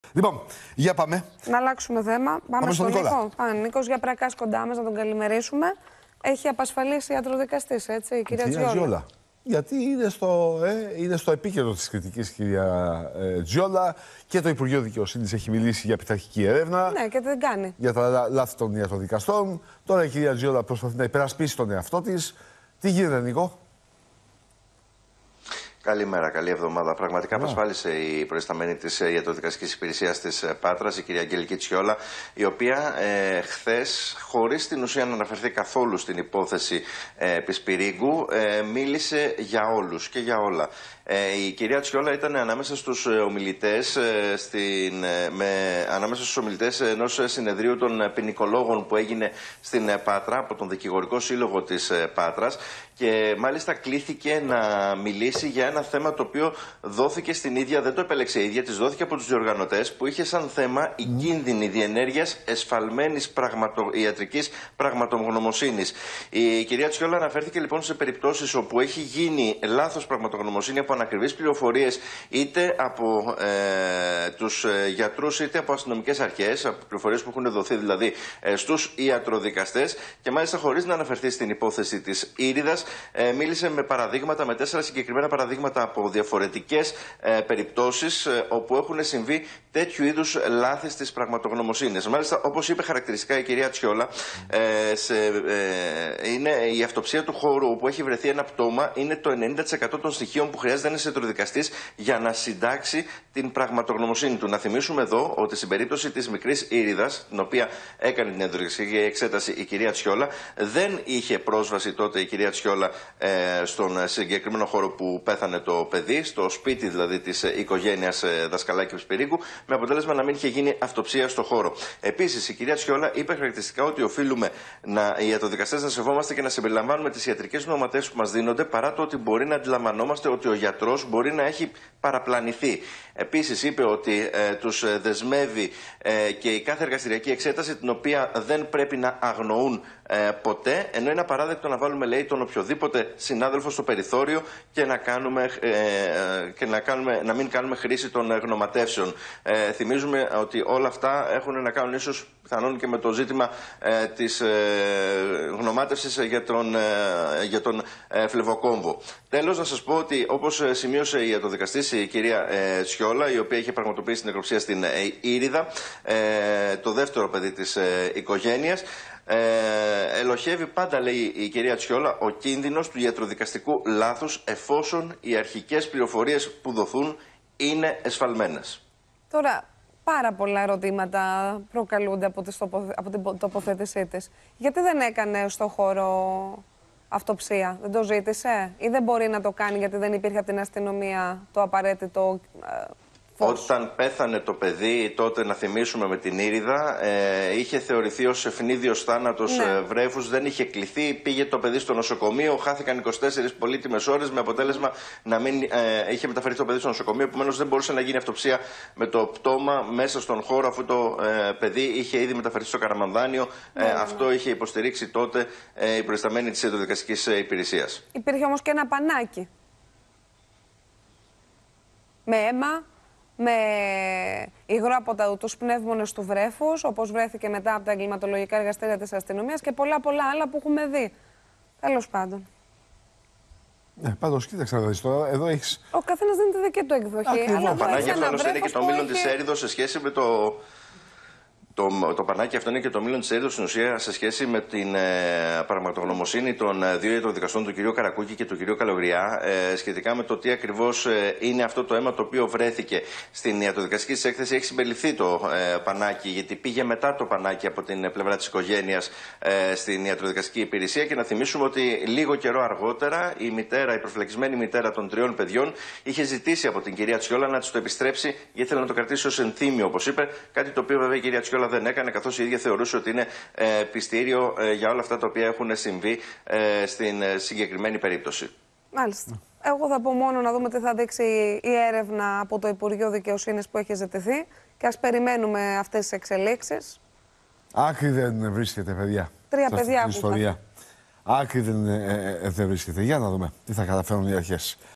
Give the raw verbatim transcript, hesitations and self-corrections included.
Λοιπόν, για πάμε. Να αλλάξουμε θέμα. Πάμε, πάμε στον στον Νίκο. Πάμε. Νίκος Γιαπρακάς κοντά μας, να τον καλημερίσουμε. Έχει απασφαλίσει ιατροδικαστής, έτσι, η κυρία Τζιόλα. Τζιόλα. Γιατί είναι στο, ε, είναι στο επίκεντρο της κριτικής, κυρία ε, Τζιόλα, και το Υπουργείο Δικαιοσύνης έχει μιλήσει για πειθαρχική έρευνα. Ναι, και δεν κάνει. Για τα λάθη των ιατροδικαστών. Τώρα η κυρία Τζιόλα προσπαθεί να υπερασπίσει τον εαυτό της. Τι γίνεται, Νίκο? Καλημέρα, καλή εβδομάδα. Πραγματικά yeah. απασφάλισε η προϊσταμένη της ιατροδικαστικής υπηρεσίας της Πάτρας, η κυρία Αγγελική Τσιόλα, η οποία ε, χθες, χωρίς στην ουσία να αναφερθεί καθόλου στην υπόθεση ε, Πισπυρίγκου, ε, μίλησε για όλους και για όλα. Ε, η κυρία Τσιόλα ήταν ανάμεσα στους ομιλητές, ε, στην, ε, με, ανάμεσα στους ομιλητές ενός συνεδρίου των ποινικολόγων που έγινε στην Πάτρα από τον Δικηγορικό Σύλλογο της Πάτρας, και μάλιστα κλήθηκε να μιλήσει για ένα θέμα το οποίο δόθηκε στην ίδια, δεν το επέλεξε η ίδια, της δόθηκε από τους διοργανωτές, που είχε σαν θέμα η κίνδυνη διενέργειας εσφαλμένης πραγματο, ιατρικής πραγματογνωμοσύνης. Η κυρία Τσιόλα αναφέρθηκε λοιπόν σε περιπτώσεις όπου έχει γίνει λάθος πραγματογνωμοσύνη από ανακριβείς πληροφορίες, είτε από ε, τους γιατρούς είτε από αστυνομικές αρχές, από πληροφορίες που έχουν δοθεί δηλαδή ε, στους ιατροδικαστές, και μάλιστα χωρίς να αναφερθεί στην υπόθεση της Ήριδας, ε, μίλησε με παραδείγματα, με τέσσερα συγκεκριμένα παραδείγματα από διαφορετικές ε, περιπτώσεις ε, όπου έχουν συμβεί τέτοιου είδους λάθη στις πραγματογνωμοσύνες. Μάλιστα, όπως είπε χαρακτηριστικά η κυρία Τσιόλα, ε, σε, ε, είναι η αυτοψία του χώρου όπου έχει βρεθεί ένα πτώμα, είναι το ενενήντα τοις εκατό των στοιχείων που χρειάζεται ένας ιατροδικαστής για να συντάξει την πραγματογνωμοσύνη του. Να θυμίσουμε εδώ ότι στην περίπτωση της μικρής Ήριδας, την οποία έκανε την ιατροδικαστική εξέταση η κυρία Τσιόλα, δεν είχε πρόσβαση τότε η κυρία Τσιόλα ε, στον συγκεκριμένο χώρο που πέθανε το παιδί, στο σπίτι δηλαδή της οικογένειας Δασκαλάκη Πισπυρίγκου, με αποτέλεσμα να μην είχε γίνει αυτοψία στο χώρο. Επίσης, η κυρία Τσιόλα είπε χαρακτηριστικά ότι οφείλουμε να, οι ιατροδικαστές να σεβόμαστε και να συμπεριλαμβάνουμε τις ιατρικές νομοθεσίες που μας δίνονται, παρά το ότι μπορεί να αντιλαμβανόμαστε ότι ο γιατρός μπορεί να έχει παραπλανηθεί. Επίσης, είπε ότι ε, τους δεσμεύει ε, και η κάθε εργαστηριακή εξέταση, την οποία δεν πρέπει να αγνοούν ε, ποτέ, ενώ είναι απαράδεκτο να βάλουμε, λέει, τον οποιοδήποτε συνάδελφο στο περιθώριο και να, κάνουμε, ε, και να, κάνουμε, να μην κάνουμε χρήση των γνωματεύσεων. Ε, θυμίζουμε ότι όλα αυτά έχουν να κάνουν ίσως πιθανόν και με το ζήτημα ε, της ε, γνωμάτευσης για τον, ε, για τον ε, φλεβοκόμβο. Τέλος, να σας πω ότι, όπως σημείωσε η ιατροδικαστής, η κυρία ε, Τσιόλα, η οποία είχε πραγματοποιήσει την νεκροψία στην ε, Ήριδα, ε, το δεύτερο παιδί της ε, οικογένειας, Ε, ελοχεύει πάντα, λέει η κυρία Τσιόλα, ο κίνδυνος του ιατροδικαστικού λάθους, εφόσον οι αρχικές πληροφορίες που δοθούν είναι εσφαλμένες. Τώρα, πάρα πολλά ερωτήματα προκαλούνται από, τις τοποθε... από την τοποθέτησή της. Γιατί δεν έκανε στο χώρο αυτοψία, δεν το ζήτησε, ή δεν μπορεί να το κάνει γιατί δεν υπήρχε από την αστυνομία το απαραίτητο ε, φως? Όταν πέθανε το παιδί, τότε, να θυμίσουμε, με την Ήριδα, ε, είχε θεωρηθεί ως ευνίδιος θάνατος ναι. ε, βρέφους, δεν είχε κληθεί, πήγε το παιδί στο νοσοκομείο, χάθηκαν είκοσι τέσσερις πολύτιμες ώρες, με αποτέλεσμα να μην ε, είχε μεταφερθεί το παιδί στο νοσοκομείο, επομένως δεν μπορούσε να γίνει αυτοψία με το πτώμα μέσα στον χώρο, αφού το ε, παιδί είχε ήδη μεταφερθεί στο Καραμανδάνιο. Ε, ναι. Αυτό είχε υποστηρίξει τότε ε, η προϊσταμένη της ιατροδικαστικής υπηρεσίας. Υπήρχε όμως και ένα πανάκι με αίμα, με υγρό από τους πνεύμονες του βρέφους, όπως βρέθηκε μετά από τα εγκληματολογικά εργαστήρια της αστυνομίας, και πολλά πολλά άλλα που έχουμε δει. Τέλος πάντων. Ναι, πάντως, κοίταξε να δεις τώρα, εδώ έχεις... Ο καθένας δίνει τη δική του εκδοχή. Ακριβώς. Το πανάκι αυτό είναι και το μήλον της Έριδος σε σχέση με το... Το, το πανάκι αυτό είναι και το μήλον της Έριδος, στην ουσία, σε σχέση με την ε, πραγματογνωμοσύνη των ε, δύο ιατροδικαστών, του κ. Καρακούκη και του κ. Καλογριά, ε, σχετικά με το τι ακριβώς ε, είναι αυτό το αίμα το οποίο βρέθηκε. Στην ιατροδικαστική της έκθεση έχει συμπεριληφθεί το ε, πανάκι, γιατί πήγε μετά το πανάκι από την πλευρά της οικογένειας ε, στην ιατροδικαστική υπηρεσία. Και να θυμίσουμε ότι λίγο καιρό αργότερα η μητέρα, η προφυλακισμένη μητέρα των τριών παιδιών, είχε ζητήσει από την κυρία Τσιόλα να της το επιστρέψει, γιατί ήθελε να το κρατήσει ως ενθύμιο, όπως είπε, κάτι το οποίο βέβαια η κυρία Τσιόλα δεν έκανε, καθώς η ίδια θεωρούσε ότι είναι ε, πιστήριο ε, για όλα αυτά τα οποία έχουν συμβεί ε, στην ε, συγκεκριμένη περίπτωση. Μάλιστα. Εγώ θα πω μόνο να δούμε τι θα δείξει η έρευνα από το Υπουργείο Δικαιοσύνης που έχει ζητηθεί, και ας περιμένουμε αυτές τις εξελίξεις. Άκρη δεν βρίσκεται, παιδιά. Τρία παιδιά έχουν. Άκρη δεν, ε, ε, δεν βρίσκεται. Για να δούμε τι θα καταφέρουν οι αρχές.